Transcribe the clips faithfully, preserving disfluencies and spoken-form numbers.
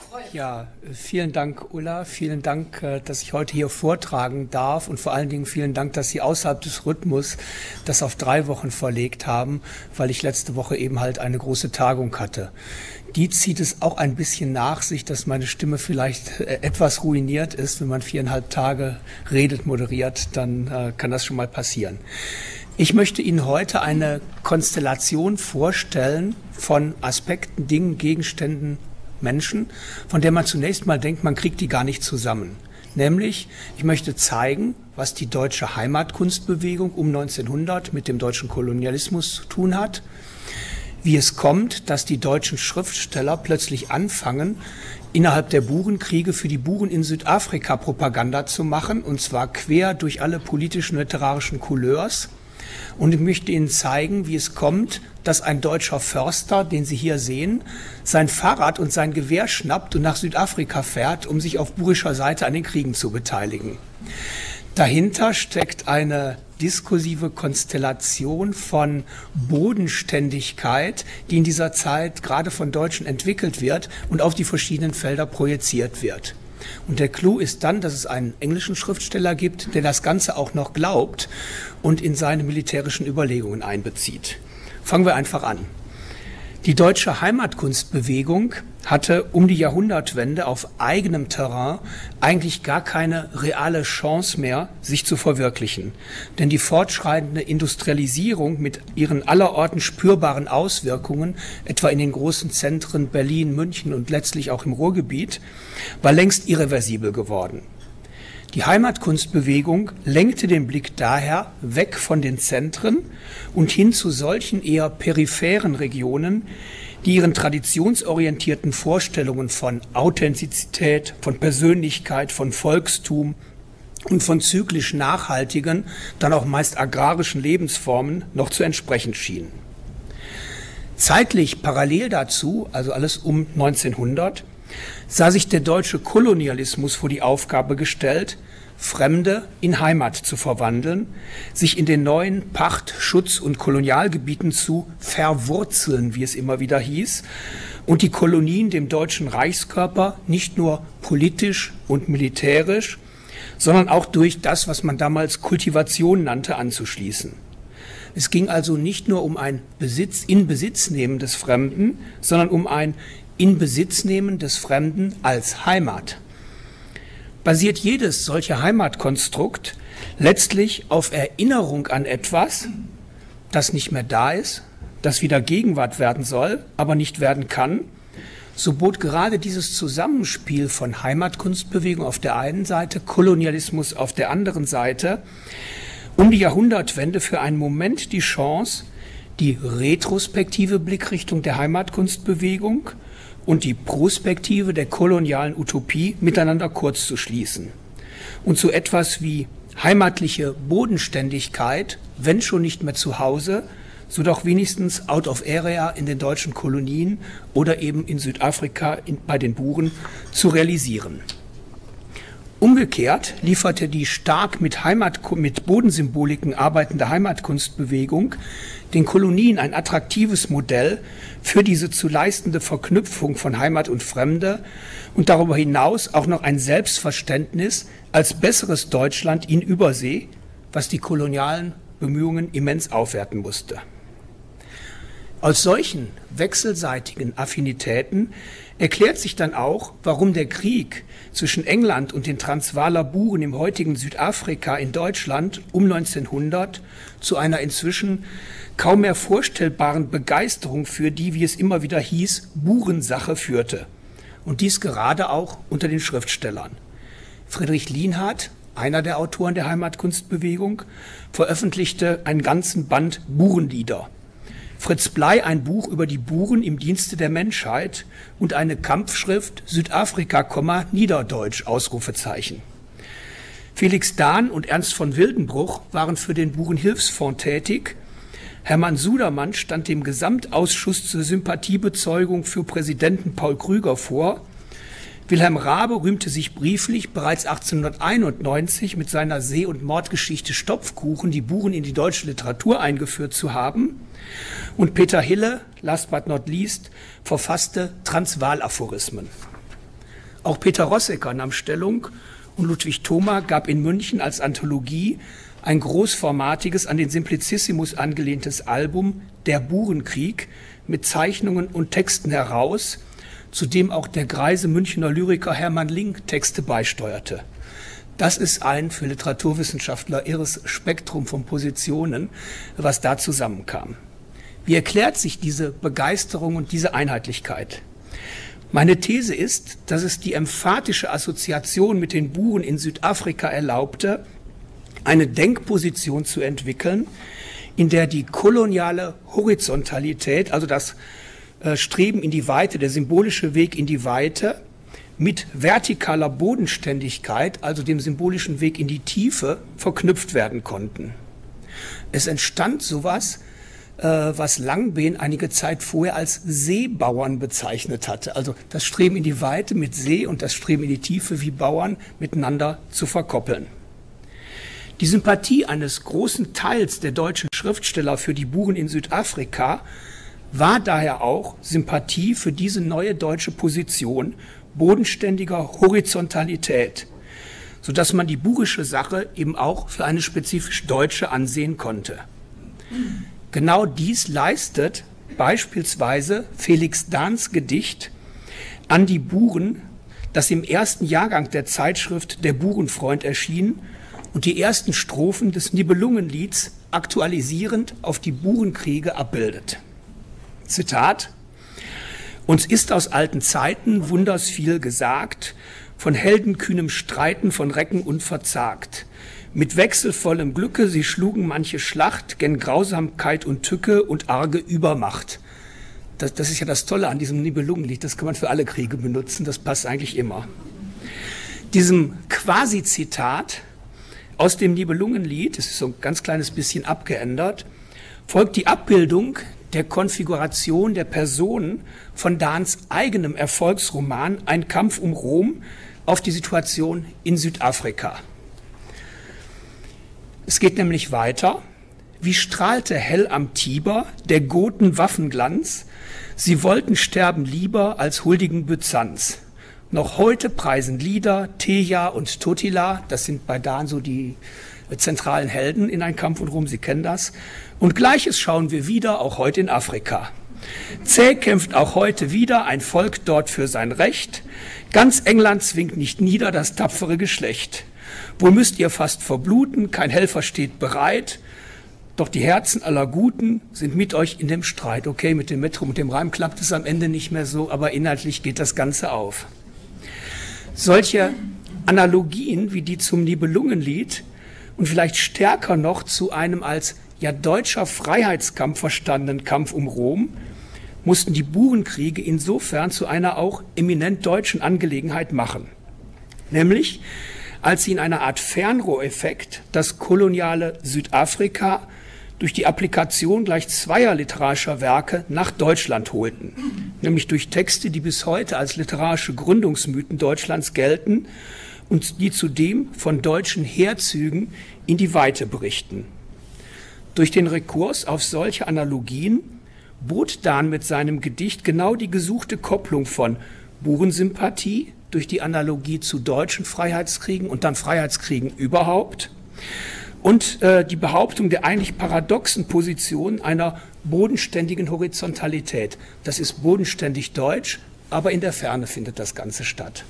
Ja, vielen Dank, Ulla. Vielen Dank, dass ich heute hier vortragen darf und vor allen Dingen vielen Dank, dass Sie außerhalb des Rhythmus das auf drei Wochen verlegt haben, weil ich letzte Woche eben halt eine große Tagung hatte. Die zieht es auch ein bisschen nach sich, dass meine Stimme vielleicht etwas ruiniert ist. Wenn man viereinhalb Tage redet, moderiert, dann äh, kann das schon mal passieren. Ich möchte Ihnen heute eine Konstellation vorstellen von Aspekten, Dingen, Gegenständen, Menschen, von der man zunächst mal denkt, man kriegt die gar nicht zusammen. Nämlich, ich möchte zeigen, was die deutsche Heimatkunstbewegung um neunzehnhundert mit dem deutschen Kolonialismus zu tun hat, wie es kommt, dass die deutschen Schriftsteller plötzlich anfangen, innerhalb der Burenkriege für die Buren in Südafrika Propaganda zu machen, und zwar quer durch alle politischen und literarischen Couleurs. Und ich möchte Ihnen zeigen, wie es kommt, dass ein deutscher Förster, den Sie hier sehen, sein Fahrrad und sein Gewehr schnappt und nach Südafrika fährt, um sich auf burischer Seite an den Kriegen zu beteiligen. Dahinter steckt eine diskursive Konstellation von Bodenständigkeit, die in dieser Zeit gerade von Deutschen entwickelt wird und auf die verschiedenen Felder projiziert wird. Und der Clou ist dann, dass es einen englischen Schriftsteller gibt, der das Ganze auch noch glaubt und in seine militärischen Überlegungen einbezieht. Fangen wir einfach an. Die deutsche Heimatkunstbewegung hatte um die Jahrhundertwende auf eigenem Terrain eigentlich gar keine reale Chance mehr, sich zu verwirklichen. Denn die fortschreitende Industrialisierung mit ihren allerorten spürbaren Auswirkungen, etwa in den großen Zentren Berlin, München und letztlich auch im Ruhrgebiet, war längst irreversibel geworden. Die Heimatkunstbewegung lenkte den Blick daher weg von den Zentren und hin zu solchen eher peripheren Regionen, die ihren traditionsorientierten Vorstellungen von Authentizität, von Persönlichkeit, von Volkstum und von zyklisch nachhaltigen, dann auch meist agrarischen Lebensformen noch zu entsprechen schienen. Zeitlich parallel dazu, also alles um neunzehnhundert, sah sich der deutsche Kolonialismus vor die Aufgabe gestellt, Fremde in Heimat zu verwandeln, sich in den neuen Pacht-, Schutz- und Kolonialgebieten zu verwurzeln, wie es immer wieder hieß, und die Kolonien dem deutschen Reichskörper nicht nur politisch und militärisch, sondern auch durch das, was man damals Kultivation nannte, anzuschließen. Es ging also nicht nur um ein Besitz, Inbesitznehmen des Fremden, sondern um ein Inbesitznehmen des Fremden als Heimat. Basiert jedes solche Heimatkonstrukt letztlich auf Erinnerung an etwas, das nicht mehr da ist, das wieder Gegenwart werden soll, aber nicht werden kann, so bot gerade dieses Zusammenspiel von Heimatkunstbewegung auf der einen Seite, Kolonialismus auf der anderen Seite, um die Jahrhundertwende für einen Moment die Chance, die retrospektive Blickrichtung der Heimatkunstbewegung und die Prospektive der kolonialen Utopie miteinander kurz zu schließen und zu etwas wie heimatliche Bodenständigkeit, wenn schon nicht mehr zu Hause, so doch wenigstens out of area in den deutschen Kolonien oder eben in Südafrika in, bei den Buren zu realisieren. Umgekehrt lieferte die stark mit, Heimat, mit Bodensymboliken arbeitende Heimatkunstbewegung den Kolonien ein attraktives Modell für diese zu leistende Verknüpfung von Heimat und Fremde und darüber hinaus auch noch ein Selbstverständnis als besseres Deutschland in Übersee, was die kolonialen Bemühungen immens aufwerten musste. Aus solchen wechselseitigen Affinitäten erklärt sich dann auch, warum der Krieg zwischen England und den Transvaaler Buren im heutigen Südafrika in Deutschland um neunzehnhundert zu einer inzwischen kaum mehr vorstellbaren Begeisterung für die, wie es immer wieder hieß, Burensache führte. Und dies gerade auch unter den Schriftstellern. Friedrich Lienhard, einer der Autoren der Heimatkunstbewegung, veröffentlichte einen ganzen Band Burenlieder. Fritz Bley ein Buch über die Buren im Dienste der Menschheit und eine Kampfschrift Südafrika, Niederdeutsch, Ausrufezeichen. Felix Dahn und Ernst von Wildenbruch waren für den Burenhilfsfonds tätig. Hermann Sudermann stand dem Gesamtausschuss zur Sympathiebezeugung für Präsidenten Paul Krüger vor. Wilhelm Raabe rühmte sich brieflich, bereits achtzehnhunderteinundneunzig mit seiner See- und Mordgeschichte Stopfkuchen die Buren in die deutsche Literatur eingeführt zu haben. Und Peter Hille, last but not least, verfasste Transvaal-Aphorismen. Auch Peter Rossecker nahm Stellung und Ludwig Thoma gab in München als Anthologie ein großformatiges, an den Simplicissimus angelehntes Album Der Burenkrieg mit Zeichnungen und Texten heraus, zu dem auch der greise Münchner Lyriker Hermann Link Texte beisteuerte. Das ist ein für Literaturwissenschaftler irres Spektrum von Positionen, was da zusammenkam. Wie erklärt sich diese Begeisterung und diese Einheitlichkeit? Meine These ist, dass es die emphatische Assoziation mit den Buren in Südafrika erlaubte, eine Denkposition zu entwickeln, in der die koloniale Horizontalität, also das äh, Streben in die Weite, der symbolische Weg in die Weite, mit vertikaler Bodenständigkeit, also dem symbolischen Weg in die Tiefe, verknüpft werden konnten. Es entstand sowas, äh, was Langbehn einige Zeit vorher als Seebauern bezeichnet hatte. Also das Streben in die Weite mit See und das Streben in die Tiefe wie Bauern miteinander zu verkoppeln. Die Sympathie eines großen Teils der deutschen Schriftsteller für die Buren in Südafrika war daher auch Sympathie für diese neue deutsche Position bodenständiger Horizontalität, sodass man die burische Sache eben auch für eine spezifisch deutsche ansehen konnte. Genau dies leistet beispielsweise Felix Dahns Gedicht An die Buren, das im ersten Jahrgang der Zeitschrift Der Burenfreund erschien und die ersten Strophen des Nibelungenlieds aktualisierend auf die Burenkriege abbildet. Zitat: Uns ist aus alten Zeiten wunders viel gesagt, von heldenkühnem Streiten von Recken unverzagt. Mit wechselvollem Glücke sie schlugen manche Schlacht, gen Grausamkeit und Tücke und arge Übermacht. Das, das ist ja das Tolle an diesem Nibelungenlied, das kann man für alle Kriege benutzen, das passt eigentlich immer. Diesem Quasi-Zitat aus dem Nibelungenlied, das ist so ein ganz kleines bisschen abgeändert, folgt die Abbildung der Konfiguration der Personen von Dahns eigenem Erfolgsroman Ein Kampf um Rom auf die Situation in Südafrika. Es geht nämlich weiter. Wie strahlte hell am Tiber der Goten Waffenglanz, sie wollten sterben lieber als huldigen Byzanz. Noch heute preisen Lieder Teja und Totila, das sind bei Dahn so die zentralen Helden in Ein Kampf um Rom, Sie kennen das. Und Gleiches schauen wir wieder, auch heute in Afrika. Zäh kämpft auch heute wieder ein Volk dort für sein Recht. Ganz England zwingt nicht nieder das tapfere Geschlecht. Wo müsst ihr fast verbluten, kein Helfer steht bereit. Doch die Herzen aller Guten sind mit euch in dem Streit. Okay, mit dem Metro, mit dem Reim klappt es am Ende nicht mehr so, aber inhaltlich geht das Ganze auf. Solche Analogien wie die zum Nibelungenlied und vielleicht stärker noch zu einem als ja deutscher Freiheitskampf verstandenen Kampf um Rom mussten die Burenkriege insofern zu einer auch eminent deutschen Angelegenheit machen. Nämlich, als sie in einer Art Fernrohreffekt das koloniale Südafrika durch die Applikation gleich zweier literarischer Werke nach Deutschland holten. Nämlich durch Texte, die bis heute als literarische Gründungsmythen Deutschlands gelten und die zudem von deutschen Heerzügen in die Weite berichten. Durch den Rekurs auf solche Analogien bot Dahn mit seinem Gedicht genau die gesuchte Kopplung von Burensympathie durch die Analogie zu deutschen Freiheitskriegen und dann Freiheitskriegen überhaupt und äh, die Behauptung der eigentlich paradoxen Position einer bodenständigen Horizontalität. Das ist bodenständig deutsch, aber in der Ferne findet das Ganze statt.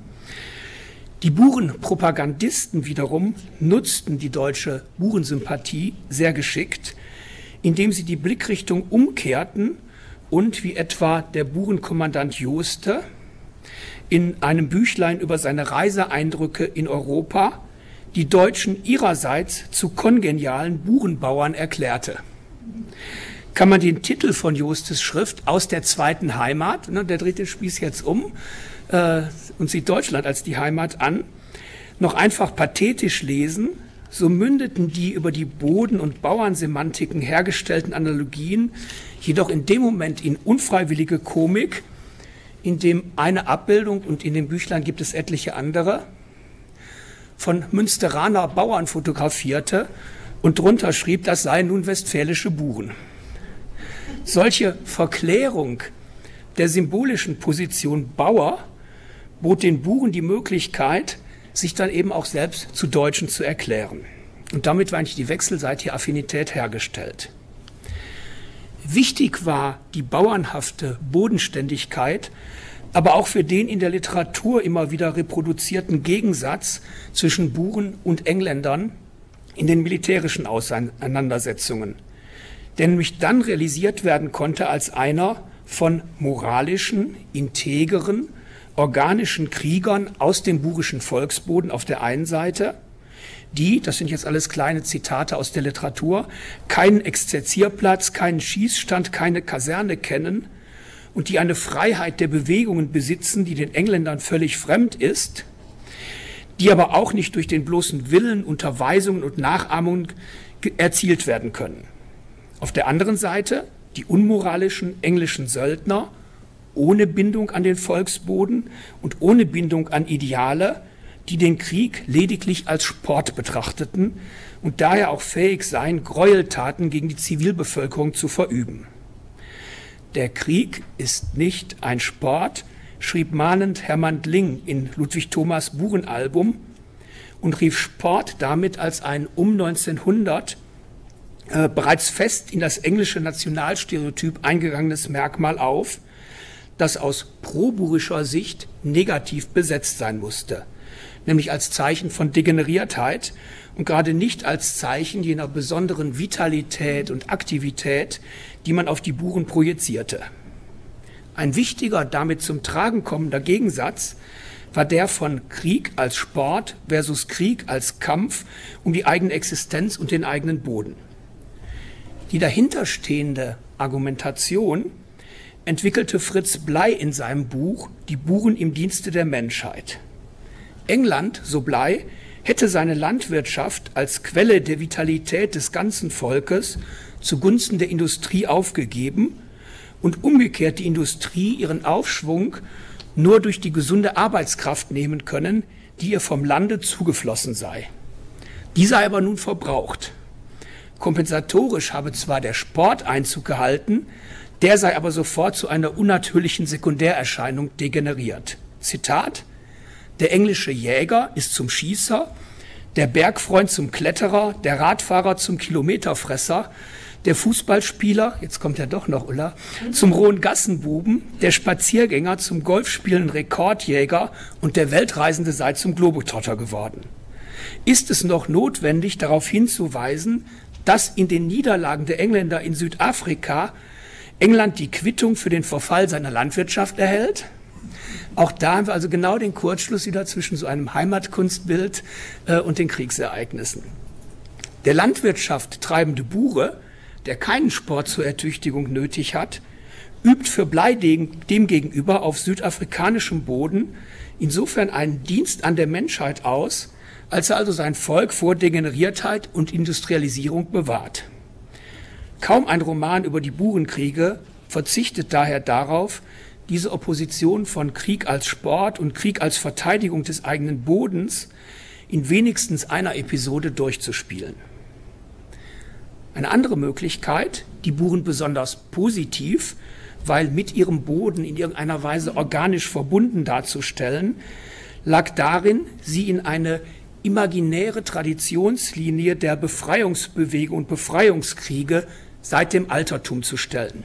Die Burenpropagandisten wiederum nutzten die deutsche Burensympathie sehr geschickt, indem sie die Blickrichtung umkehrten und, wie etwa der Burenkommandant Joste, in einem Büchlein über seine Reiseeindrücke in Europa die Deutschen ihrerseits zu kongenialen Burenbauern erklärte. Kann man den Titel von Jostes Schrift Aus der zweiten Heimat, ne, der dreht den Spieß jetzt um äh, und sieht Deutschland als die Heimat an, noch einfach pathetisch lesen, so mündeten die über die Boden- und Bauernsemantiken hergestellten Analogien jedoch in dem Moment in unfreiwillige Komik, in dem eine Abbildung, und in dem Büchlein gibt es etliche andere, von Münsteraner Bauern fotografierte und drunter schrieb, das seien nun westfälische Buren. Solche Verklärung der symbolischen Position Bauer bot den Buren die Möglichkeit, sich dann eben auch selbst zu Deutschen zu erklären. Und damit war eigentlich die wechselseitige Affinität hergestellt. Wichtig war die bauernhafte Bodenständigkeit, aber auch für den in der Literatur immer wieder reproduzierten Gegensatz zwischen Buren und Engländern in den militärischen Auseinandersetzungen, der nämlich dann realisiert werden konnte als einer von moralischen, integeren, organischen Kriegern aus dem burischen Volksboden auf der einen Seite, die, das sind jetzt alles kleine Zitate aus der Literatur, keinen Exerzierplatz, keinen Schießstand, keine Kaserne kennen und die eine Freiheit der Bewegungen besitzen, die den Engländern völlig fremd ist, die aber auch nicht durch den bloßen Willen, Unterweisungen und Nachahmungen erzielt werden können. Auf der anderen Seite die unmoralischen englischen Söldner ohne Bindung an den Volksboden und ohne Bindung an Ideale, die den Krieg lediglich als Sport betrachteten und daher auch fähig seien, Gräueltaten gegen die Zivilbevölkerung zu verüben. Der Krieg ist nicht ein Sport, schrieb mahnend Hermann Dling in Ludwig Thomas Burenalbum und rief Sport damit als ein um neunzehnhundert äh, bereits fest in das englische Nationalstereotyp eingegangenes Merkmal auf, das aus proburischer Sicht negativ besetzt sein musste, nämlich als Zeichen von Degeneriertheit und gerade nicht als Zeichen jener besonderen Vitalität und Aktivität, die man auf die Buren projizierte. Ein wichtiger, damit zum Tragen kommender Gegensatz war der von Krieg als Sport versus Krieg als Kampf um die eigene Existenz und den eigenen Boden. Die dahinterstehende Argumentation entwickelte Fritz Bley in seinem Buch Die Buren im Dienste der Menschheit. England, so Bley, hätte seine Landwirtschaft als Quelle der Vitalität des ganzen Volkes zugunsten der Industrie aufgegeben und umgekehrt die Industrie ihren Aufschwung nur durch die gesunde Arbeitskraft nehmen können, die ihr vom Lande zugeflossen sei. Die sei aber nun verbraucht. Kompensatorisch habe zwar der Sport Einzug gehalten, der sei aber sofort zu einer unnatürlichen Sekundärerscheinung degeneriert. Zitat: Der englische Jäger ist zum Schießer, der Bergfreund zum Kletterer, der Radfahrer zum Kilometerfresser, der Fußballspieler, jetzt kommt ja doch noch Ulla, zum rohen Gassenbuben, der Spaziergänger zum Golfspielen Rekordjäger und der Weltreisende sei zum Globetrotter geworden. Ist es noch notwendig, darauf hinzuweisen, dass in den Niederlagen der Engländer in Südafrika England die Quittung für den Verfall seiner Landwirtschaft erhält? Auch da haben wir also genau den Kurzschluss wieder zwischen so einem Heimatkunstbild äh, und den Kriegsereignissen. Der Landwirtschaft treibende Bure, der keinen Sport zur Ertüchtigung nötig hat, übt für Bley demgegenüber auf südafrikanischem Boden insofern einen Dienst an der Menschheit aus, als er also sein Volk vor Degeneriertheit und Industrialisierung bewahrt. Kaum ein Roman über die Burenkriege verzichtet daher darauf, diese Opposition von Krieg als Sport und Krieg als Verteidigung des eigenen Bodens in wenigstens einer Episode durchzuspielen. Eine andere Möglichkeit, die Buren besonders positiv, weil mit ihrem Boden in irgendeiner Weise organisch verbunden darzustellen, lag darin, sie in eine imaginäre Traditionslinie der Befreiungsbewegung und Befreiungskriege seit dem Altertum zu stellen.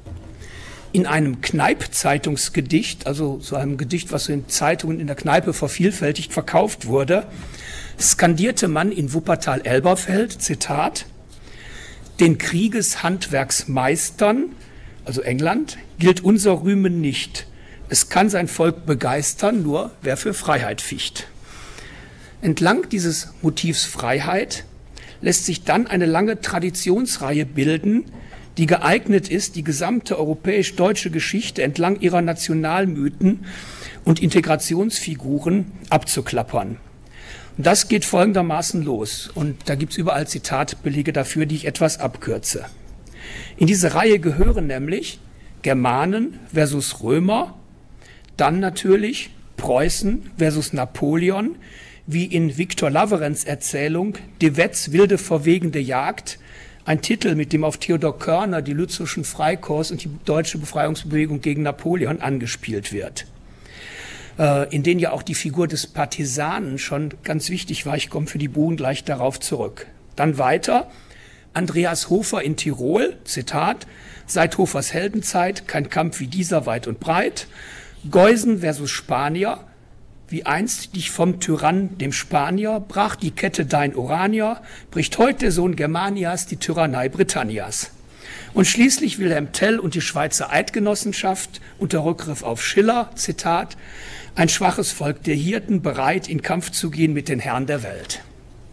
In einem Kneip-Zeitungsgedicht, also so einem Gedicht, was so in Zeitungen in der Kneipe vervielfältigt verkauft wurde, skandierte man in Wuppertal-Elberfeld, Zitat: Den Kriegeshandwerksmeistern, also England, gilt unser Rühmen nicht. Es kann sein Volk begeistern, nur wer für Freiheit ficht. Entlang dieses Motivs Freiheit lässt sich dann eine lange Traditionsreihe bilden, die geeignet ist, die gesamte europäisch-deutsche Geschichte entlang ihrer Nationalmythen und Integrationsfiguren abzuklappern. Und das geht folgendermaßen los. Und da gibt es überall Zitatbelege dafür, die ich etwas abkürze. In diese Reihe gehören nämlich Germanen versus Römer, dann natürlich Preußen versus Napoleon, wie in Viktor Laverens Erzählung De Wetts wilde verwegende Jagd, ein Titel, mit dem auf Theodor Körner die lützischen Freikorps und die deutsche Befreiungsbewegung gegen Napoleon angespielt wird. äh, in denen ja auch die Figur des Partisanen schon ganz wichtig war. Ich komme für die Buren gleich darauf zurück. Dann weiter, Andreas Hofer in Tirol, Zitat, seit Hofers Heldenzeit kein Kampf wie dieser weit und breit, Geusen versus Spanier, wie einst dich vom Tyrann, dem Spanier, brach die Kette dein Oranier, bricht heute der Sohn Germanias die Tyrannei Britannias. Und schließlich Wilhelm Tell und die Schweizer Eidgenossenschaft unter Rückgriff auf Schiller, Zitat, ein schwaches Volk der Hirten, bereit in Kampf zu gehen mit den Herren der Welt.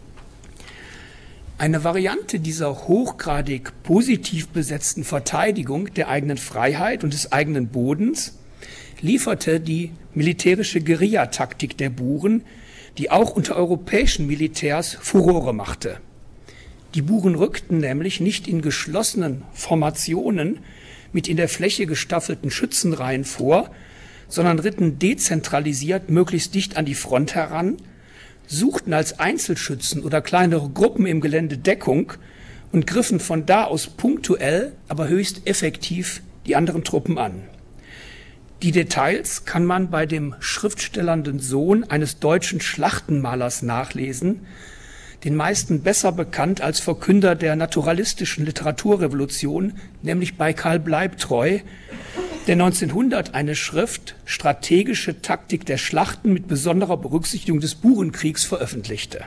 Eine Variante dieser hochgradig positiv besetzten Verteidigung der eigenen Freiheit und des eigenen Bodens lieferte die militärische Guerillataktik der Buren, die auch unter europäischen Militärs Furore machte. Die Buren rückten nämlich nicht in geschlossenen Formationen mit in der Fläche gestaffelten Schützenreihen vor, sondern ritten dezentralisiert möglichst dicht an die Front heran, suchten als Einzelschützen oder kleinere Gruppen im Gelände Deckung und griffen von da aus punktuell, aber höchst effektiv die anderen Truppen an. Die Details kann man bei dem schriftstellernden Sohn eines deutschen Schlachtenmalers nachlesen, den meisten besser bekannt als Verkünder der naturalistischen Literaturrevolution, nämlich bei Karl Bleibtreu, der neunzehnhundert eine Schrift Strategische Taktik der Schlachten mit besonderer Berücksichtigung des Burenkriegs veröffentlichte.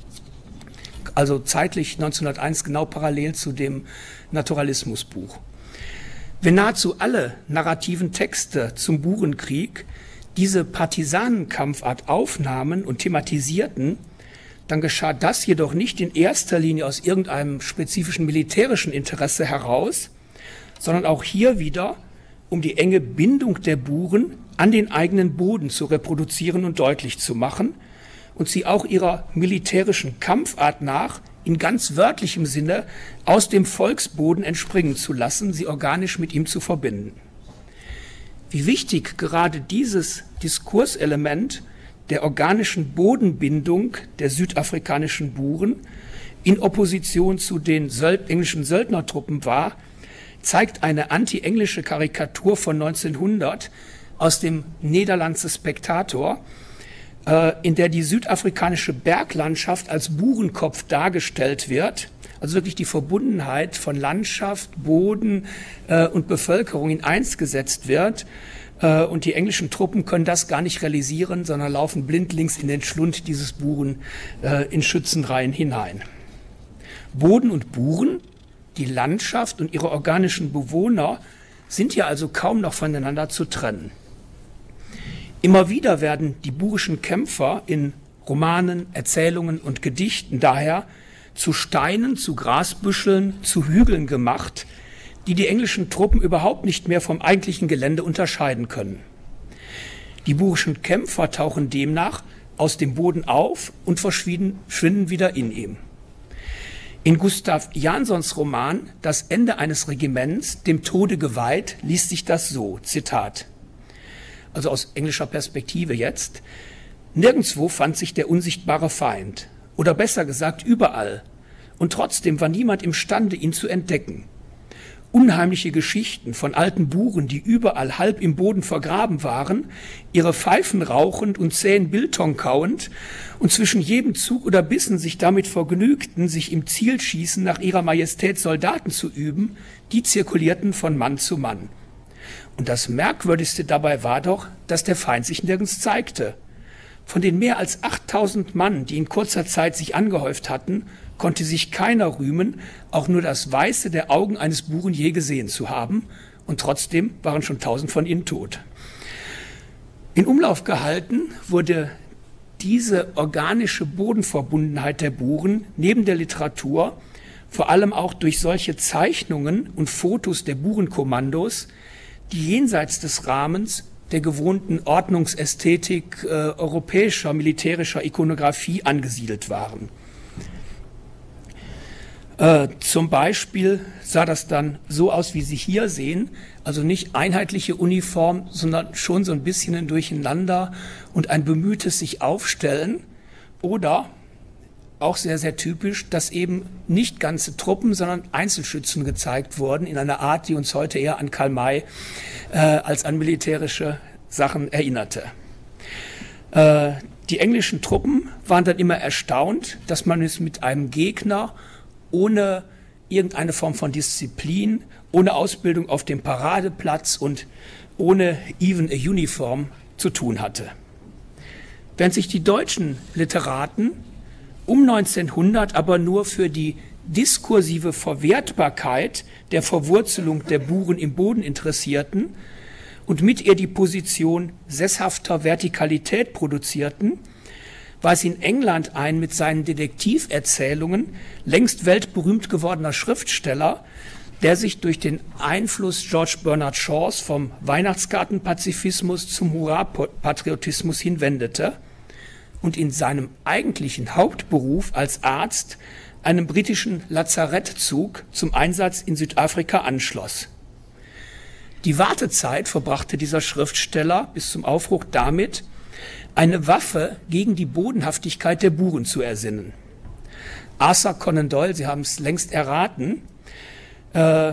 Also zeitlich neunzehnhunderteins genau parallel zu dem Naturalismusbuch. Wenn nahezu alle narrativen Texte zum Burenkrieg diese Partisanenkampfart aufnahmen und thematisierten, dann geschah das jedoch nicht in erster Linie aus irgendeinem spezifischen militärischen Interesse heraus, sondern auch hier wieder um die enge Bindung der Buren an den eigenen Boden zu reproduzieren und deutlich zu machen und sie auch ihrer militärischen Kampfart nach in ganz wörtlichem Sinne aus dem Volksboden entspringen zu lassen, sie organisch mit ihm zu verbinden. Wie wichtig gerade dieses Diskurselement der organischen Bodenbindung der südafrikanischen Buren in Opposition zu den Söld- englischen Söldnertruppen war, zeigt eine anti-englische Karikatur von neunzehnhundert aus dem Nederlandse Spectator, äh, in der die südafrikanische Berglandschaft als Burenkopf dargestellt wird, also wirklich die Verbundenheit von Landschaft, Boden äh, und Bevölkerung in eins gesetzt wird. Äh, und die englischen Truppen können das gar nicht realisieren, sondern laufen blindlings in den Schlund dieses Buren äh, in Schützenreihen hinein. Boden und Buren, die Landschaft und ihre organischen Bewohner sind hier also kaum noch voneinander zu trennen. Immer wieder werden die burischen Kämpfer in Romanen, Erzählungen und Gedichten daher zu Steinen, zu Grasbüscheln, zu Hügeln gemacht, die die englischen Truppen überhaupt nicht mehr vom eigentlichen Gelände unterscheiden können. Die burischen Kämpfer tauchen demnach aus dem Boden auf und verschwinden wieder in ihm. In Gustav Janssons Roman »Das Ende eines Regiments, dem Tode geweiht« liest sich das so, Zitat, also aus englischer Perspektive jetzt: Nirgendwo fand sich der unsichtbare Feind, oder besser gesagt überall, und trotzdem war niemand imstande, ihn zu entdecken. Unheimliche Geschichten von alten Buren, die überall halb im Boden vergraben waren, ihre Pfeifen rauchend und zähen Biltong kauend und zwischen jedem Zug oder Bissen sich damit vergnügten, sich im Zielschießen nach ihrer Majestät Soldaten zu üben, die zirkulierten von Mann zu Mann. Und das Merkwürdigste dabei war doch, dass der Feind sich nirgends zeigte. Von den mehr als achttausend Mann, die in kurzer Zeit sich angehäuft hatten, konnte sich keiner rühmen, auch nur das Weiße der Augen eines Buren je gesehen zu haben, und trotzdem waren schon tausend von ihnen tot. In Umlauf gehalten wurde diese organische Bodenverbundenheit der Buren neben der Literatur vor allem auch durch solche Zeichnungen und Fotos der Burenkommandos, die jenseits des Rahmens der gewohnten Ordnungsästhetik äh, europäischer militärischer Ikonographie angesiedelt waren. Äh, zum Beispiel sah das dann so aus, wie Sie hier sehen, also nicht einheitliche Uniform, sondern schon so ein bisschen ein Durcheinander und ein bemühtes sich aufstellen, oder auch sehr, sehr typisch, dass eben nicht ganze Truppen, sondern Einzelschützen gezeigt wurden, in einer Art, die uns heute eher an Karl May äh, als an militärische Sachen erinnerte. Äh, die englischen Truppen waren dann immer erstaunt, dass man es mit einem Gegner ohne irgendeine Form von Disziplin, ohne Ausbildung auf dem Paradeplatz und ohne even a uniform zu tun hatte. Während sich die deutschen Literaten um neunzehnhundert aber nur für die diskursive Verwertbarkeit der Verwurzelung der Buren im Boden interessierten und mit ihr die Position sesshafter Vertikalität produzierten, war es in England ein mit seinen Detektiverzählungen längst weltberühmt gewordener Schriftsteller, der sich durch den Einfluss George Bernard Shaws vom Weihnachtsgartenpazifismus zum Hurra-Patriotismus hinwendete und in seinem eigentlichen Hauptberuf als Arzt einem britischen Lazarettzug zum Einsatz in Südafrika anschloss. Die Wartezeit verbrachte dieser Schriftsteller bis zum Aufbruch damit, eine Waffe gegen die Bodenhaftigkeit der Buren zu ersinnen. Arthur Conan Doyle, Sie haben es längst erraten, äh,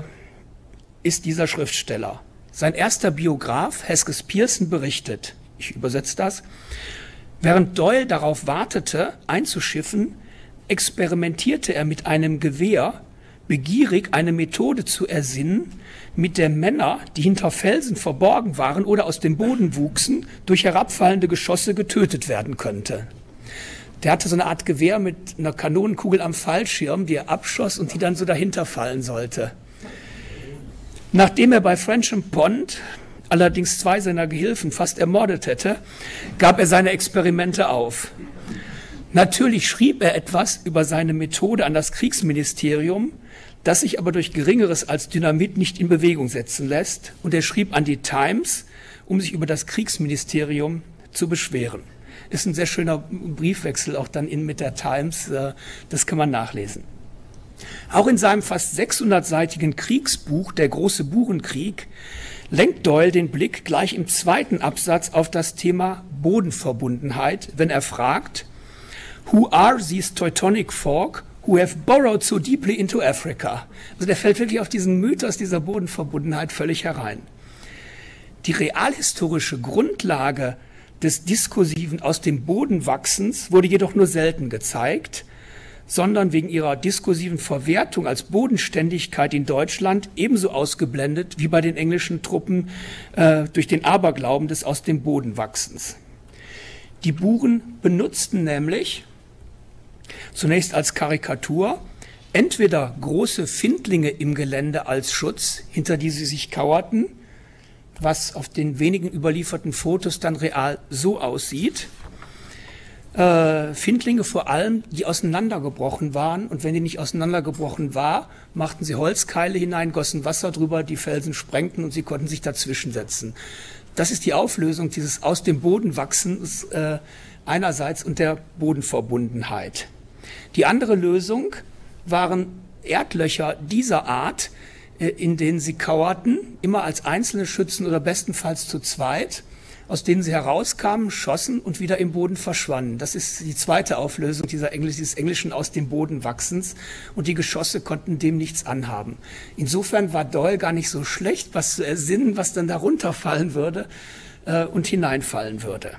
ist dieser Schriftsteller. Sein erster Biograf, Hesketh Pearson, berichtet, ich übersetze das, während Doyle darauf wartete, einzuschiffen, experimentierte er mit einem Gewehr, begierig eine Methode zu ersinnen, mit der Männer, die hinter Felsen verborgen waren oder aus dem Boden wuchsen, durch herabfallende Geschosse getötet werden könnte. Der hatte so eine Art Gewehr mit einer Kanonenkugel am Fallschirm, die er abschoss und die dann so dahinter fallen sollte. Nachdem er bei Frensham Pond allerdings zwei seiner Gehilfen fast ermordet hätte, gab er seine Experimente auf. Natürlich schrieb er etwas über seine Methode an das Kriegsministerium, das sich aber durch Geringeres als Dynamit nicht in Bewegung setzen lässt. Und er schrieb an die Times, um sich über das Kriegsministerium zu beschweren. Ist ein sehr schöner Briefwechsel auch dann in, mit der Times, das kann man nachlesen. Auch in seinem fast sechshundertseitigen Kriegsbuch Der große Burenkrieg lenkt Doyle den Blick gleich im zweiten Absatz auf das Thema Bodenverbundenheit, wenn er fragt, Who are these Teutonic folk who have burrowed so deeply into Africa? Also der fällt wirklich auf diesen Mythos dieser Bodenverbundenheit völlig herein. Die realhistorische Grundlage des diskursiven aus dem Boden wachsens wurde jedoch nur selten gezeigt, sondern wegen ihrer diskursiven Verwertung als Bodenständigkeit in Deutschland ebenso ausgeblendet wie bei den englischen Truppen äh, durch den Aberglauben des aus dem Boden wachsens. Die Buren benutzten nämlich zunächst als Karikatur entweder große Findlinge im Gelände als Schutz, hinter die sie sich kauerten, was auf den wenigen überlieferten Fotos dann real so aussieht. Äh, Findlinge vor allem, die auseinandergebrochen waren, und wenn die nicht auseinandergebrochen war, machten sie Holzkeile hinein, gossen Wasser drüber, die Felsen sprengten und sie konnten sich dazwischen setzen. Das ist die Auflösung dieses aus dem Boden wachsens äh, einerseits und der Bodenverbundenheit. Die andere Lösung waren Erdlöcher dieser Art, äh, in denen sie kauerten, immer als einzelne Schützen oder bestenfalls zu zweit, aus denen sie herauskamen, schossen und wieder im Boden verschwanden. Das ist die zweite Auflösung dieser Englisch, dieses englischen aus dem Boden wachsens, und die Geschosse konnten dem nichts anhaben. Insofern war Doyle gar nicht so schlecht, was zu ersinnen, was dann darunter fallen würde äh, und hineinfallen würde.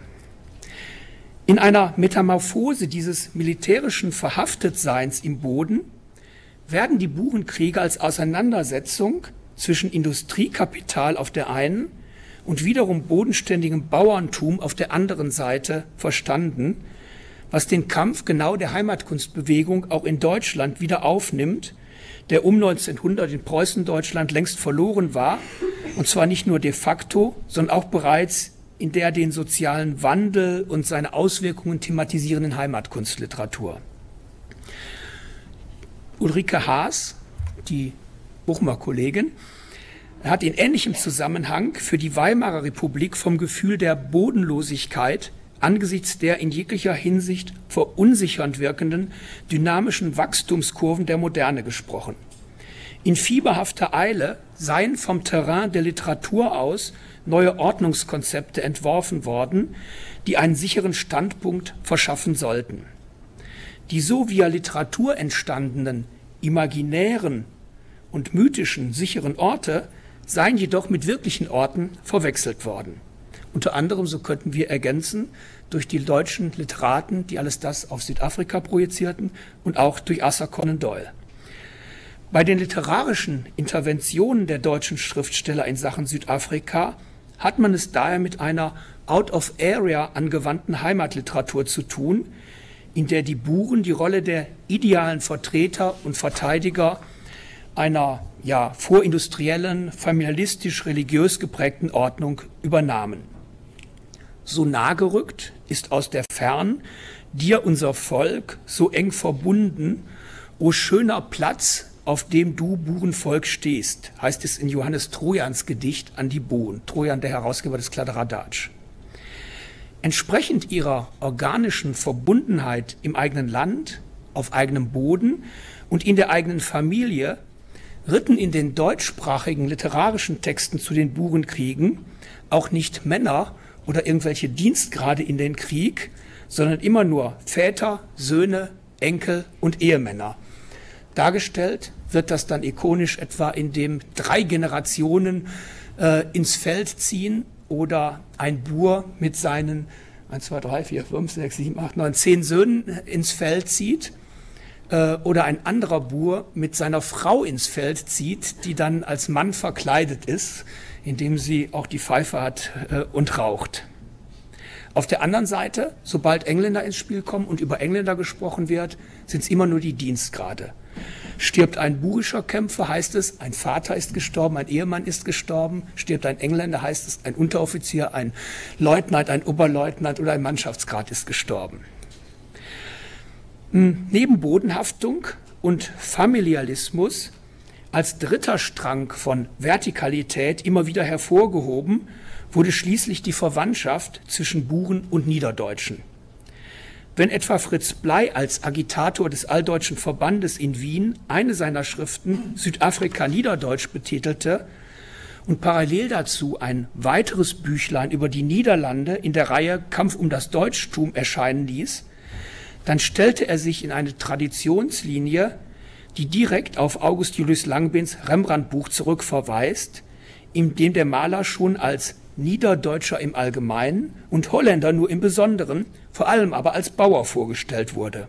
In einer Metamorphose dieses militärischen Verhaftetseins im Boden werden die Burenkriege als Auseinandersetzung zwischen Industriekapital auf der einen und wiederum bodenständigem Bauerntum auf der anderen Seite verstanden, was den Kampf genau der Heimatkunstbewegung auch in Deutschland wieder aufnimmt, der um neunzehnhundert in Preußendeutschland längst verloren war, und zwar nicht nur de facto, sondern auch bereits in der den sozialen Wandel und seine Auswirkungen thematisierenden Heimatkunstliteratur. Ulrike Haas, die Bochumer Kollegin, hat in ähnlichem Zusammenhang für die Weimarer Republik vom Gefühl der Bodenlosigkeit angesichts der in jeglicher Hinsicht verunsichernd wirkenden dynamischen Wachstumskurven der Moderne gesprochen. In fieberhafter Eile seien vom Terrain der Literatur aus neue Ordnungskonzepte entworfen worden, die einen sicheren Standpunkt verschaffen sollten. Die so via Literatur entstandenen imaginären und mythischen sicheren Orte seien jedoch mit wirklichen Orten verwechselt worden. Unter anderem, so könnten wir ergänzen, durch die deutschen Literaten, die alles das auf Südafrika projizierten, und auch durch Arthur Conan Doyle. Bei den literarischen Interventionen der deutschen Schriftsteller in Sachen Südafrika hat man es daher mit einer out-of-area angewandten Heimatliteratur zu tun, in der die Buren die Rolle der idealen Vertreter und Verteidiger einer ja, vorindustriellen, familialistisch-religiös geprägten Ordnung übernahmen. So nah gerückt ist aus der Fern dir unser Volk so eng verbunden, o schöner Platz, auf dem du, Burenvolk, stehst, heißt es in Johannes Trojans Gedicht an die Buren, Trojan, der Herausgeber des Kladderadatsch. Entsprechend ihrer organischen Verbundenheit im eigenen Land, auf eigenem Boden und in der eigenen Familie ritten in den deutschsprachigen literarischen Texten zu den Burenkriegen auch nicht Männer oder irgendwelche Dienstgrade in den Krieg, sondern immer nur Väter, Söhne, Enkel und Ehemänner. Dargestellt wird das dann ikonisch etwa, indem drei Generationen äh, ins Feld ziehen oder ein Bur mit seinen eins, zwei, drei, vier, fünf, sechs, sieben, acht, neun, zehn Söhnen ins Feld zieht äh, oder ein anderer Bur mit seiner Frau ins Feld zieht, die dann als Mann verkleidet ist, indem sie auch die Pfeife hat äh, und raucht. Auf der anderen Seite, sobald Engländer ins Spiel kommen und über Engländer gesprochen wird, sind es immer nur die Dienstgrade. Stirbt ein burischer Kämpfer, heißt es, ein Vater ist gestorben, ein Ehemann ist gestorben. Stirbt ein Engländer, heißt es, ein Unteroffizier, ein Leutnant, ein Oberleutnant oder ein Mannschaftsgrad ist gestorben. Neben Bodenhaftung und Familialismus als dritter Strang von Vertikalität immer wieder hervorgehoben, wurde schließlich die Verwandtschaft zwischen Buren und Niederdeutschen. Wenn etwa Fritz Bley als Agitator des Alldeutschen Verbandes in Wien eine seiner Schriften Südafrika Niederdeutsch betitelte und parallel dazu ein weiteres Büchlein über die Niederlande in der Reihe Kampf um das Deutschtum erscheinen ließ, dann stellte er sich in eine Traditionslinie, die direkt auf August Julius Langbehns Rembrandt-Buch zurückverweist, in dem der Maler schon als Niederdeutscher im Allgemeinen und Holländer nur im Besonderen, vor allem aber als Bauer vorgestellt wurde.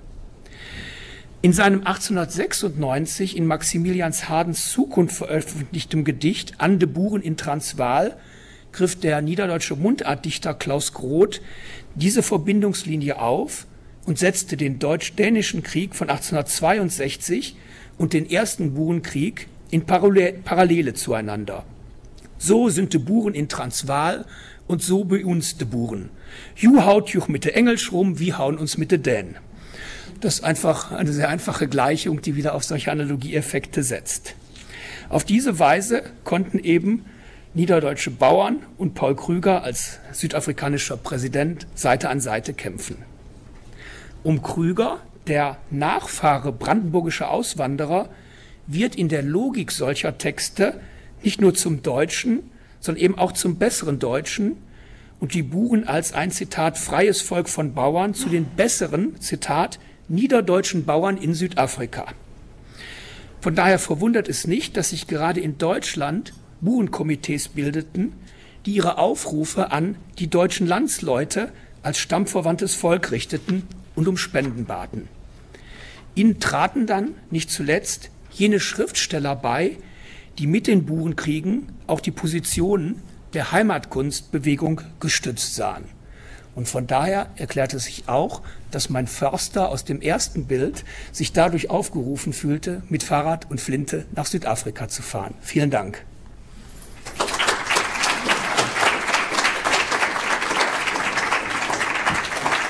In seinem achtzehnhundertsechsundneunzig in Maximilians Hardens Zukunft veröffentlichtem Gedicht An de Buren in Transvaal griff der niederdeutsche Mundartdichter Klaus Groth diese Verbindungslinie auf und setzte den deutsch-dänischen Krieg von achtzehnhundertzweiundsechzig und den ersten Burenkrieg in Parallele zueinander. So sind de Buren in Transvaal und so bei uns de Buren. Ju haut juch mit de Engelsch rum, wie hauen uns mit de Dänen. Das ist einfach eine sehr einfache Gleichung, die wieder auf solche Analogieeffekte setzt. Auf diese Weise konnten eben niederdeutsche Bauern und Paul Krüger als südafrikanischer Präsident Seite an Seite kämpfen. Um Krüger, der Nachfahre brandenburgischer Auswanderer, wird in der Logik solcher Texte nicht nur zum Deutschen, sondern eben auch zum besseren Deutschen und die Buren als ein, Zitat, freies Volk von Bauern zu den besseren, Zitat, niederdeutschen Bauern in Südafrika. Von daher verwundert es nicht, dass sich gerade in Deutschland Burenkomitees bildeten, die ihre Aufrufe an die deutschen Landsleute als stammverwandtes Volk richteten und um Spenden baten. Ihnen traten dann nicht zuletzt jene Schriftsteller bei, die mit den Burenkriegen auch die Positionen der Heimatkunstbewegung gestützt sahen. Und von daher erklärte sich auch, dass mein Förster aus dem ersten Bild sich dadurch aufgerufen fühlte, mit Fahrrad und Flinte nach Südafrika zu fahren. Vielen Dank.